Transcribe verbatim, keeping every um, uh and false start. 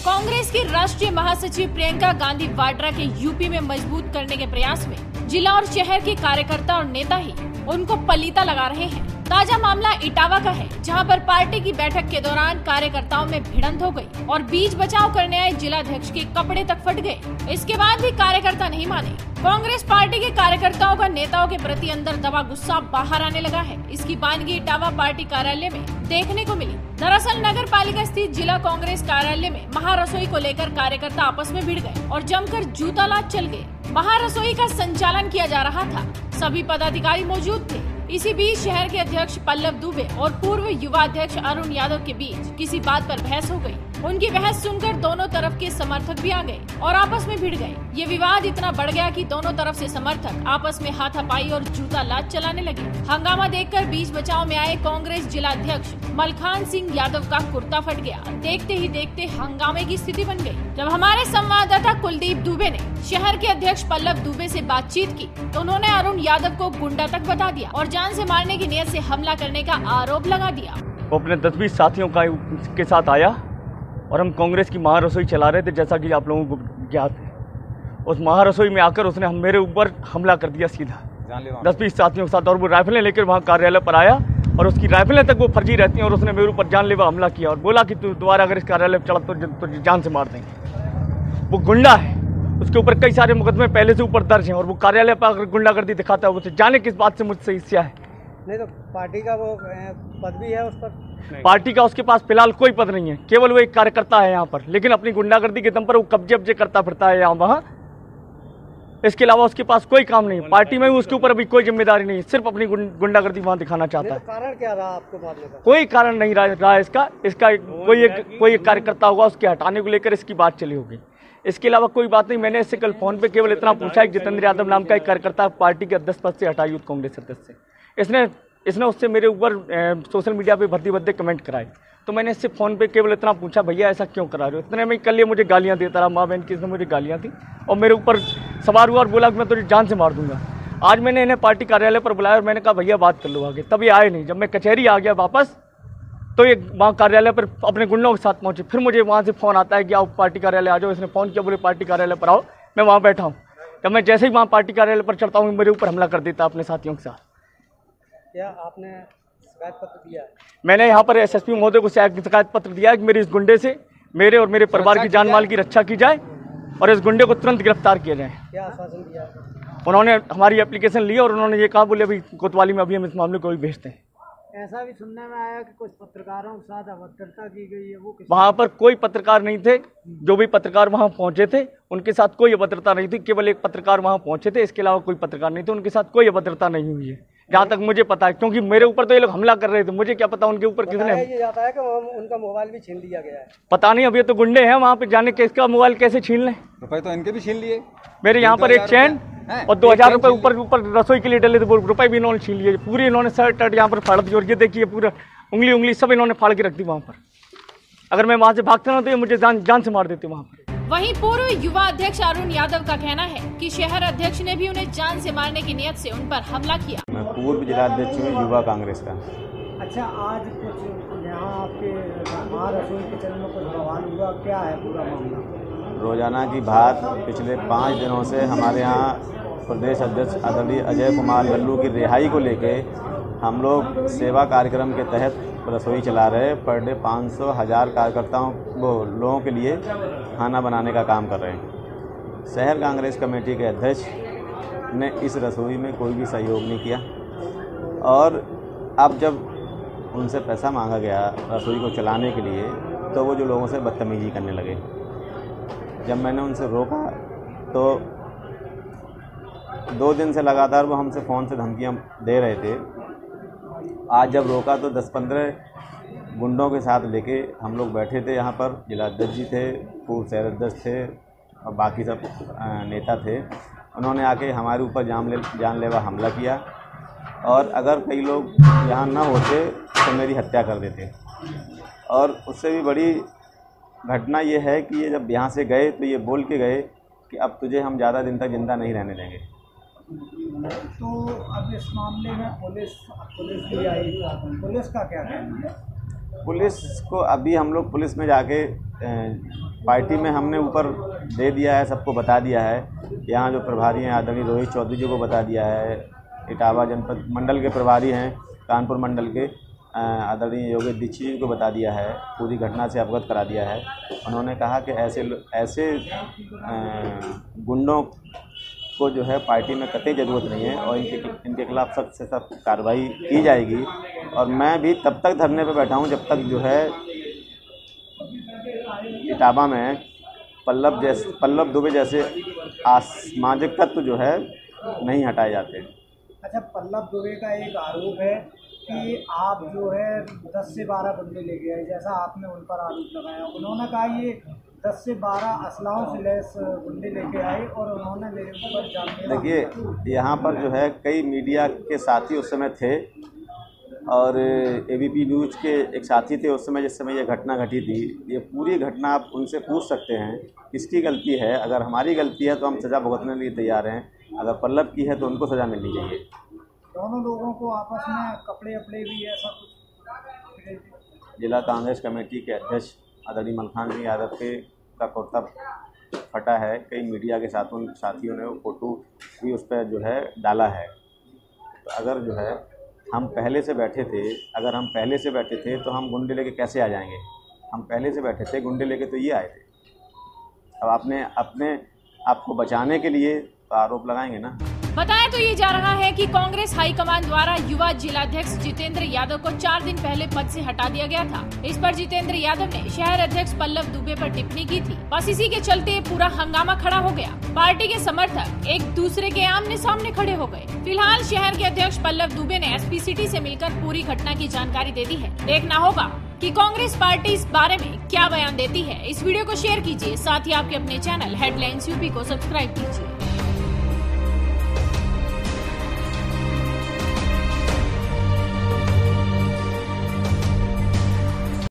कांग्रेस की राष्ट्रीय महासचिव प्रियंका गांधी वाड्रा के यूपी में मजबूत करने के प्रयास में जिला और शहर के कार्यकर्ता और नेता ही उनको पलीता लगा रहे हैं। ताजा मामला इटावा का है, जहां पर पार्टी की बैठक के दौरान कार्यकर्ताओं में भिड़ंत हो गई और बीच बचाव करने आए जिलाध्यक्ष के कपड़े तक फट गए। इसके बाद भी कार्यकर्ता नहीं माने। कांग्रेस पार्टी के कार्यकर्ताओं का नेताओं के प्रति अंदर दबा गुस्सा बाहर आने लगा है। इसकी बानगी इटावा पार्टी कार्यालय में देखने को मिली। दरअसल नगर पालिका स्थित जिला कांग्रेस कार्यालय में महारसोई को लेकर कार्यकर्ता आपस में भिड़ गए और जमकर जूतालात चल गए। महारसोई का संचालन किया जा रहा था, सभी पदाधिकारी मौजूद थे। इसी बीच शहर के अध्यक्ष पल्लव दुबे और पूर्व युवा अध्यक्ष अरुण यादव के बीच किसी बात पर बहस हो गई। उनकी बहस सुनकर दोनों तरफ के समर्थक भी आ गए और आपस में भिड़ गए। ये विवाद इतना बढ़ गया कि दोनों तरफ से समर्थक आपस में हाथापाई और जूता लात चलाने लगे। हंगामा देखकर बीच बचाव में आए कांग्रेस जिला अध्यक्ष मलखान सिंह यादव का कुर्ता फट गया। देखते ही देखते हंगामे की स्थिति बन गई। जब हमारे संवाददाता कुलदीप दुबे ने शहर के अध्यक्ष पल्लव दुबे से बातचीत की तो उन्होंने अरुण यादव को गुंडा तक बता दिया और जान से मारने की नीयत से हमला करने का आरोप लगा दिया। वो अपने दस बीस साथियों का के साथ आया और हम कांग्रेस की महारसोई चला रहे थे, जैसा कि आप लोगों को ज्ञात है। उस महारसोई में आकर उसने हम मेरे ऊपर हमला कर दिया सीधा दस बीस साथियों के साथ, और वो राइफलें लेकर वहाँ कार्यालय पर आया और उसकी राइफलें तक वो फर्जी रहती हैं और उसने मेरे ऊपर जानलेवा हमला किया और बोला कि तू दोबारा अगर इस कार्यालय पर चला तो, तो जान से मार देंगे। वो गुंडा है, उसके ऊपर कई सारे मुकदमे पहले से ऊपर दर्ज हैं और वो कार्यालय पर अगर गुंडागर्दी दिखाता है, उसे जाने किस बात से मुझसे हिस्सा है। नहीं तो पार्टी का वो पद भी है उस पर? पार्टी का उसके पास फिलहाल कोई पद नहीं है, केवल वो एक कार्यकर्ता है यहाँ पर, लेकिन अपनी गुंडागर्दी के दम पर वो कब्जे अब्जे करता फिरता है यहाँ वहाँ। इसके अलावा उसके पास कोई काम नहीं है, पार्टी में भी उसके ऊपर अभी कोई जिम्मेदारी नहीं है, सिर्फ अपनी गुंडागर्दी वहाँ दिखाना चाहता है। कारण क्या रहा आपको मारने का? कोई कारण नहीं रहा है इसका इसका कोई एक कोई एक कार्यकर्ता होगा, उसके हटाने को लेकर इसकी बात चली होगी। इसके अलावा कोई बात नहीं। मैंने इससे कल फोन पे केवल इतना पूछा है, जितेंद्र यादव नाम का एक कार्यकर्ता पार्टी के अध्यक्ष पद से हटा यूथ कांग्रेस अध्यक्ष से, इसने इसने उससे मेरे ऊपर सोशल मीडिया पे भर्ती भद्दे कमेंट कराए। तो मैंने इससे फ़ोन पे केवल इतना पूछा, भैया ऐसा क्यों करा रहे हो? इतने में कल ये मुझे गालियाँ देता रहा, माँ बहन की इसने मुझे गालियाँ दी और मेरे ऊपर सवार हुआ और बोला कि मैं तुझे जान से मार दूंगा। आज मैंने इन्हें पार्टी कार्यालय पर बुलाया और मैंने कहा भैया बात कर लो आगे, तब ये आए नहीं। जब मैं कचहरी आ गया वापस तो ये वहाँ कार्यालय पर अपने गुंडों के साथ पहुँचे। फिर मुझे वहाँ से फ़ोन आता है कि आओ पार्टी कार्यालय आ जाओ। इसने फ़ोन किया, बोले पार्टी कार्यालय पर आओ, मैं वहाँ बैठा हूँ। जब मैं जैसे ही वहाँ पार्टी कार्यालय पर चढ़ता हूँ, मेरे ऊपर हमला कर देता अपने साथियों के साथ। क्या आपने शिकायत पत्र दिया? मैंने यहाँ पर एसएसपी महोदय को शिकायत पत्र दिया है कि मेरे इस गुंडे से मेरे और मेरे परिवार की जान माल की रक्षा की जाए और इस गुंडे को तुरंत गिरफ्तार किया जाए। क्या आश्वासन दिया? उन्होंने हमारी एप्लीकेशन ली और उन्होंने ये कहा, बोले अभी कोतवाली में अभी हम इस मामले को भी भेजते हैं। ऐसा भी सुनने में आया कि कुछ पत्रकारों के साथ अभद्रता की गई है, वो वहाँ पर कोई पत्रकार नहीं थे। जो भी पत्रकार वहाँ पहुँचे थे उनके साथ कोई अभद्रता नहीं थी, केवल एक पत्रकार वहाँ पहुँचे थे, इसके अलावा कोई पत्रकार नहीं थे। उनके साथ कोई अभद्रता नहीं हुई है जहाँ तक मुझे पता है, क्योंकि मेरे ऊपर तो ये लोग हमला कर रहे थे, मुझे क्या पता उनके ऊपर किसने। ये जाता है कि उनका मोबाइल भी छीन लिया गया है। पता नहीं, अभी तो गुंडे हैं वहाँ पे, जाने के इसका मोबाइल कैसे छीन लें। रुपए तो इनके भी छीन लिए। मेरे यहाँ पर एक चैन और दो हजार रुपये ऊपर ऊपर रसोई के लिए डले थे, वो रुपये भी इन्होंने छीन लिए। पूरी इन्होंने शर्ट टर्ट यहाँ पर फाड़ दी और ये देखिए पूरा उंगली उंगली सब इन्होंने फाड़ के रख दी वहाँ पर। अगर मैं वहाँ से भागता ना तो ये मुझे जान जान से मार देते वहाँ पर। वहीं पूर्व युवा अध्यक्ष अरुण यादव का कहना है कि शहर अध्यक्ष ने भी उन्हें जान से मारने की नियत से उन पर हमला किया। मैं पूर्व जिला अध्यक्ष हूँ युवा कांग्रेस का। अच्छा, आज कुछ यहाँ आपके महारसोई के चरण में कुछ बवाल हुआ, क्या है पूरा मामला? रोजाना की बात पिछले पाँच दिनों से हमारे यहाँ प्रदेश अध्यक्ष आदरणीय अजय कुमार लल्लू की रिहाई को लेके हम लोग सेवा कार्यक्रम के तहत रसोई चला रहे हैं। पर डे पाँच सौ हज़ार कार्यकर्ताओं वो लोगों के लिए खाना बनाने का काम कर रहे हैं। शहर कांग्रेस कमेटी के अध्यक्ष ने इस रसोई में कोई भी सहयोग नहीं किया और अब जब उनसे पैसा मांगा गया रसोई को चलाने के लिए तो वो जो लोगों से बदतमीजी करने लगे। जब मैंने उनसे रोका तो दो दिन से लगातार वो हमसे फ़ोन से धमकियाँ दे रहे थे। आज जब रोका तो दस पंद्रह गुंडों के साथ लेके हम लोग बैठे थे यहाँ पर। जिला अध्यक्ष जी थे, पूर्व शहर अध्यक्ष थे और बाकी सब नेता थे। उन्होंने आके हमारे ऊपर जान ले जानलेवा हमला किया और अगर कई लोग यहाँ ना होते तो मेरी हत्या कर देते। और उससे भी बड़ी घटना ये है कि ये जब यहाँ से गए तो ये बोल के गए कि अब तुझे हम ज़्यादा दिन तक जिंदा नहीं रहने देंगे। तो अब इस मामले में पुलिस पुलिस भी आई, पुलिस का क्या कहना है? पुलिस को अभी हम लोग पुलिस में जाके पार्टी में हमने ऊपर दे दिया है, सबको बता दिया है। यहाँ जो प्रभारी हैं आदरणीय रोहित चौधरी जी को बता दिया है, इटावा जनपद मंडल के प्रभारी हैं कानपुर मंडल के आदरणीय योगेश दीक्षित जी को बता दिया है, पूरी घटना से अवगत करा दिया है। उन्होंने कहा कि ऐसे ऐसे गुंडों को जो है पार्टी में कतई ज़रूरत नहीं है और इनके इनके खिलाफ सख्त से सख्त कार्रवाई की जाएगी। और मैं भी तब तक धरने पर बैठा हूँ जब तक जो है इटावा में पल्लव जैसे पल्लव दुबे जैसे असामाजिक तत्व जो है नहीं हटाए जाते। अच्छा, पल्लव दुबे का एक आरोप है कि आप जो है दस से बारह बंदे लेके आए, जैसा आपने उन पर आरोप लगाया। उन्होंने कहा ये दस से बारह असलाहों से लैस गुंडे लेके आए और उन्होंने मेरे ऊपर जान। देखिए, यहाँ पर जो है कई मीडिया के साथी उस समय थे और एबीपी न्यूज़ के एक साथी थे उस समय जिस समय ये घटना घटी थी। ये पूरी घटना आप उनसे पूछ सकते हैं किसकी गलती है। अगर हमारी गलती है तो हम सज़ा भुगतने के लिए तैयार हैं, अगर पल्लव की है तो उनको सज़ा मिलनी चाहिए। दोनों लोगों को आपस में कपड़े वपड़े भी ऐसा कुछ। जिला कांग्रेस कमेटी के अध्यक्ष आदरणीय मलखान सिंह यादव के का कुर्ता फटा है। कई मीडिया के साथों साथियों ने वो फोटो भी उस पर जो है डाला है। तो अगर जो है हम पहले से बैठे थे अगर हम पहले से बैठे थे तो हम गुंडे लेके कैसे आ जाएंगे। हम पहले से बैठे थे, गुंडे लेके तो ये आए थे। अब आपने अपने आपको बचाने के लिए तो आरोप लगाएंगे ना। बताया तो ये जा रहा है कि कांग्रेस हाईकमान द्वारा युवा जिलाध्यक्ष जितेंद्र यादव को चार दिन पहले पद से हटा दिया गया था। इस पर जितेंद्र यादव ने शहर अध्यक्ष पल्लव दुबे पर टिप्पणी की थी। बस इसी के चलते पूरा हंगामा खड़ा हो गया। पार्टी के समर्थक एक दूसरे के आमने सामने खड़े हो गए। फिलहाल शहर के अध्यक्ष पल्लव दुबे ने एसपी सिटी से मिलकर पूरी घटना की जानकारी दे दी है। देखना होगा कि कांग्रेस पार्टी इस बारे में क्या बयान देती है। इस वीडियो को शेयर कीजिए, साथ ही आपके अपने चैनल हेडलाइंस यूपी को सब्सक्राइब कीजिए।